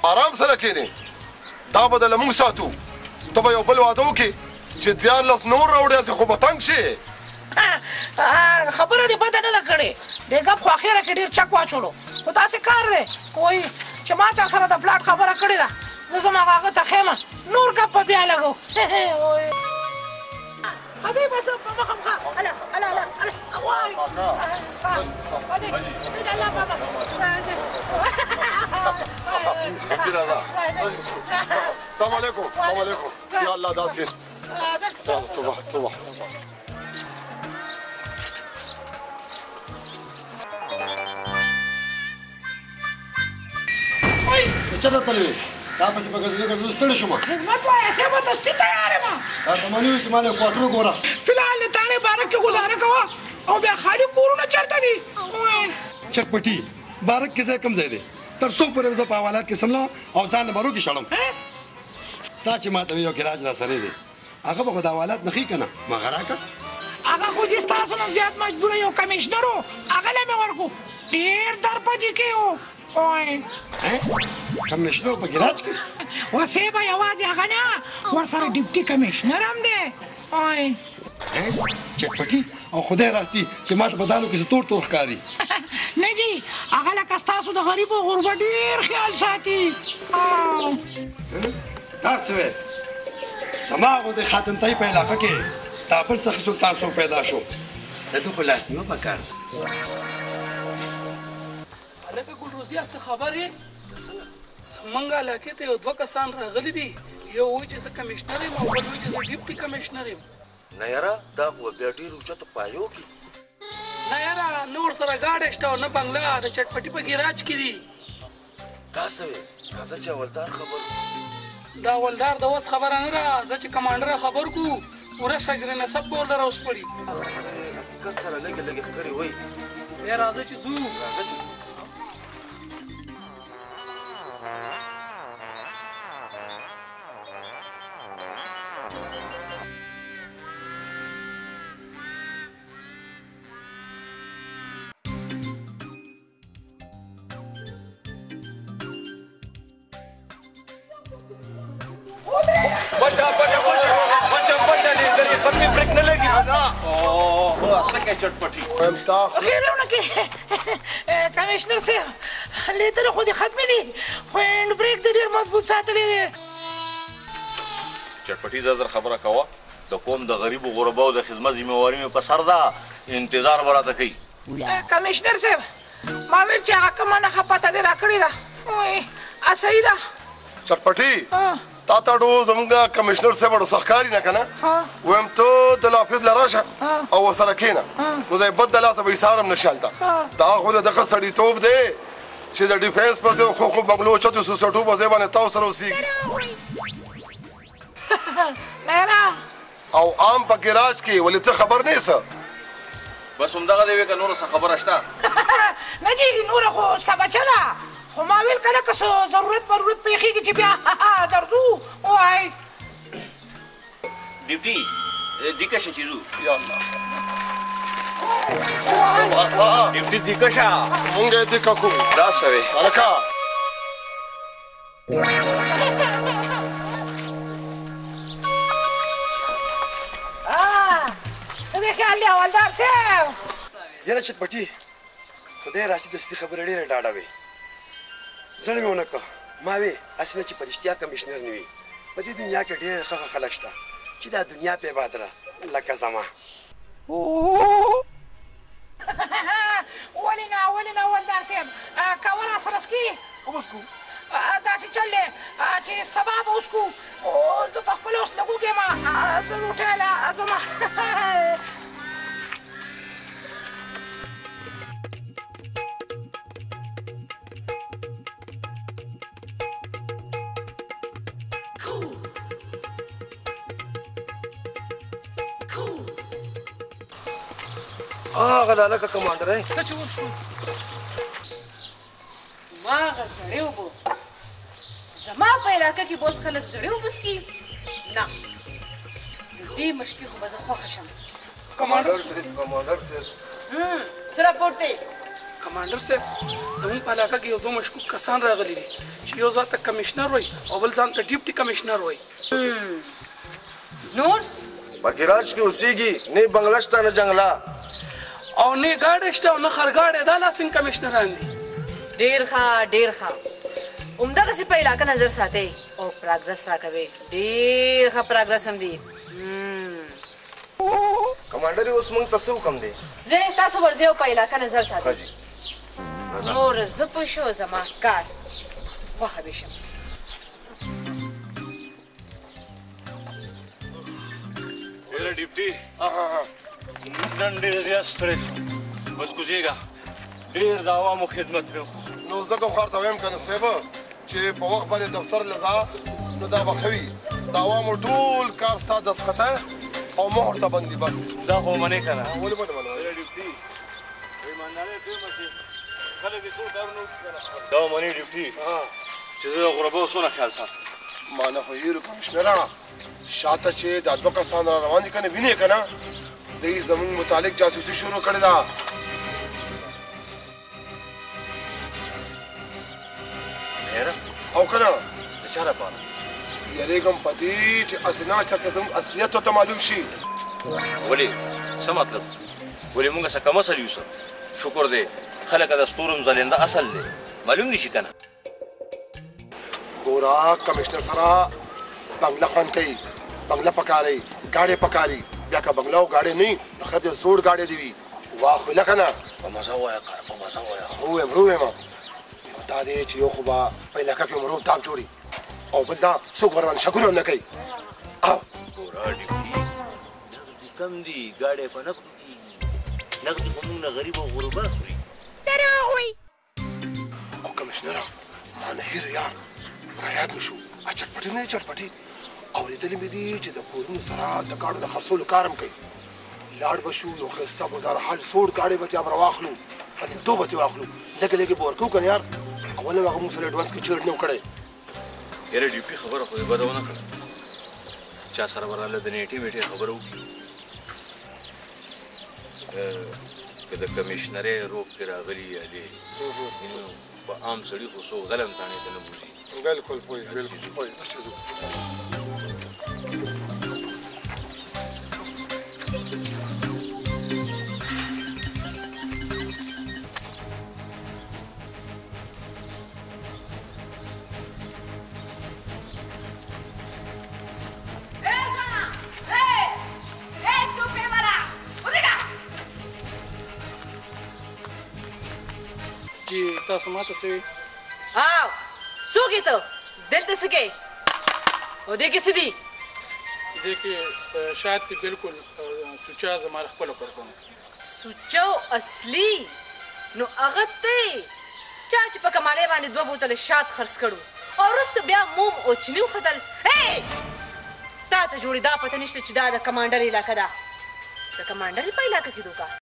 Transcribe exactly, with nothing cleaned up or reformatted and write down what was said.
آرام سره کښېنې. دا به دله موږ ساتو. ته به یو بل واده وکړې چې دیارلس نور راوړې هسې خو به تنګ شې. خبره دې بده نه ده کړې. دې ګپ خو اخره کې ډېر چک واچولو، خو داسې کار دی وایي چې ما چا سره د پلاټ خبره کړې ده، زه زما هغه ته ښیم، نور ګپ به بیا لګو. هدې بس په مخه مخه. هله هله هله هله وای هدې هدې د الله بابا. السلام علیکم. السلام علیکم. یا الله داسې صبح صبح. چېرته تللی وې؟ دا پسې په ګرځېدو ګرځېدو ستړی شوم. خدمت وایه صاحب دستي تیار یم. تا ته معلوم وي چې ما له کوارټر وګوره. فلحال د تاڼې باره کې ګزاره کوه او بیا خالي کورونه چېرته دي؟ چټپټي بارک کې ځای کوم ځای دی؟ تر څو پورې زه په حوالات کې سملم او ځان بارو کې شړم. تا چې ما ته یو ګراج راسره دی هغه به خو د حوالات نښي که نه ما غراکه. هغه خو چې ستاسو نه زیات مجبوره یو کمیشنر و هغه له مې ورکو ډېر درپدې کې و. کمیشنر په ګراج کې وصیبه یوازې هغه نه ورسره ډیپټي کمیشنر هم دی. چټپټي او خدای راستي چې ما ته په دالو کې څه تور تور ښکاري. نه جي هغه لکه ستاسو د غریبو غربه ډېر خیال ساتي. داسې وی زما غوندې خاتمتۍ په علاقه کې دا بل څه سلطان څوک پیدا شو د ده خو لاس نیوه پکار ده. هلکه ګلروزیه څه خبر یې؟ زموږ علاقې ته یو دوه کسان راغلي دي، یو وایي چې زه کمیشنر یم او بل وایي چې زه ډیپټي کمیشنر یم. نه یاره دا خو بیا ډېر اوچته پایو کې. نه یاره نه ورسره ګاډی شته او نه بنګله، د چټپټي په ګراج کې دي. دا څه وې؟ راځه چې اولدار خبر دا اولدار د اوس خبره نه ده، زه چې کمانډر خبر کړو پوره شجر نسب به ورله راوسپړي. حقیقت سره لږې لږې ښکرې وایي. بیا راځه چې ځو. راځه چې بچا بچا بچا بچا لیدر یہ کمی بریک نہ لگی. اوه څه کوي چټپټي؟ خیر یې ونه کې کمیشنر صاحب لیدر خو دې ختمې دي خو هینډ بریک دې ډېر مضبوط ساتلی دی. چټپټي زه زر خبره کوه د قوم د غریبو غرباو د خدمت ذمهواري مې په سر ده، انتظار به راته کوي. کمیشنر صاحب ما ویل چې هغه کومه نښه پته دې راکړې ده صحیح ده. چټپټي تا ته ډو زمونږ کمیشنر صاحب ډو سخکاري نه که نه ویم ته د لافظ له راشه او ورسره کښېنه نو دی بد د لاسه به ایسار هم نشي هلته. دا خو د دغه سړیتوب دی چې د ډیفینس په ځای خو خو بنګلو چتو سوسټو په ځای باندې تا سره اوسېږي او عام په ګراج کې ولې ته خبر نه یې څه؟ بس همدغه دی وې که نوره څه خبره شته؟ نه جي نوره خو څه بچه ده خو ما ویل که نه که څه ضرورت ضرورت پېښېږي چې بیا درځو وایي. ډیپټي دیکه شه چې ځو. یا الله ډیپټي دیکه شه مونږ یې دیکه کوو. دا څه وې؟ هلکه څه دې خیال دی حوالدار صاحب؟ یاره چټپټي خدای راسي دستي خبره ډېره ډاډه وې. زړه مې ونه کړه ما وې هسې نه چې په رښتیا کمیشنر نه وي. په دې دنیا کې ډېر ښه ښه خلک شته چې دا دنیا پې بادره لکه زما. ولې نه ولې نه حوالدار صاحب کوه راسره څکي وبسکو داسې چل دی چې سبا به وڅکو. زه په خپله اوس لږ وږی یم زه روټۍ له ځمه. هغه د هلکه کمانډر یې ته چې وشو ما هغه زړې اوبه زما په علاقه کې به اوس خلک زړې اوبه څکي؟ نه د دې مشکې خو به زه خوښه شم. کمانډر صاحب کمانډر صاحب څه راپورټ دی؟ کمانډر صاحب زموږ په علاقه کې یو دوه مشکوک کسان راغلي دي چې یو ځان ته کمشنر وای او بل ځان ته ډیپټي کمشنر وای. نور بګراج کې اوسېږي نه بنگله شته نه جنگلا او نه ګاډی شته او نه خرګاډی. دا لا څنګه کمشنران دي؟ ډیر ښه ډیر ښه. همدغسې په علاقه نظر ساتئ او پراګرس راکوئ. ډیر ښه پراګرس هم دي. کمانډر اوس موږ ته څه حکم دی؟ زه تاسو ورځئ او په علاقه نظر ساتئ. حاجي نور زه پوه شو زما کار خوښه به شم. ډېره ډیپټي نن ډېر زیات ستړی شوم. بس کوزېږه. ډېر د عوامو خدمت مې وکړو. نو زه کوم ښار ته وایم که نه صاحب چې په وخت باندې دفتر له ځه نو دا به ښه وي. د عوامو ټول کار ستا دستخطی او مهر ته بندي بس. دا خو منې که نه؟ ولې به نه منم؟ ډېره ډیپټي په ایماندارۍ پرېږده چې خلک یې ټول کارونه وکړي که نه؟ دا منې ډیپټي چې زه د غرباو څونه خیال ساتم. ما نه خو هېرو کمشنره شاته چې دا دوه کسان را روان دي که نه وینې که نه دوی زموږ متعلق جاسوسي شروع کړې ده. هېره او که نه د چا لپاره؟ یریږم په دې چې اسناد چېرته زموږ اصلیت ورته معلوم شي. ولې څه مطلب؟ ولې موږ څه کم اصل یو څه؟ شکر دی خلک د ستورو ځلېنده اصل دی معلوم دي شي که نه؟ ګوره کمشنر سره بنګله خوند کوي، بنګله پکاري، ګاډی پکاري. بیا که بنګله او ګاډی نه وي نو خیر دې زوړ ګاډی دې وي. واخله که نه؟ په مزه ووایه کار په مزه ووایه. ووایم ووایم یو دا دی چې یو خو به په علاقه کې مروب تاب جوړي او بل دا څوک ورباندې شکونه هم نه کوي. او ګوره ډیپټي نغد دې کم دي ګاډی په نغدو کېږي. نغدې خو موږ نه غریب او غربا خوري. او کمشنره ما نه هېر یار را یاد مې شو ا چټپټي نه چټپټي اورېدلې مې دي چې د کورونو سره د ګاډو د خرڅولو کار هم کوي. لاړ به شو یو ښایسته ګزاره حال سوړ ګاډی به ترې هم راواخلو پنېنتو به ترې واخلو لږه لږې به ورکوو که نه یار. اول هغه موږ سره اډوانس کې چیړ نه و کړی. یاره ډیپټي خبره خو دې بده ونه کړه. چا سره به راله د نیټې ویټې خبره وکړي که د کمیشنرۍ روب کې راغلي یا دی نو په عام سړي خو څوک غلم تاڼې ته نه بوځي. بالکل پوه بالکل پوه اچھا ځو. جی تاسو ماته څه وایي؟ او څوک یې ته دلته څه کوې او دې کې څه دي؟ دې کې شاید دې بلکل سوچا زما له خپله پرتونه. سوچو اصلي نو هغه ته چا چې په کمالې باندې دوه بوتله شات خرڅ کړو او وروسته بیا موم او چیني وختل. هی تا ته جوړې دا پته نشته چې دا د کمانډر علاقه ده. د کمانډر په علاقه کې دوکه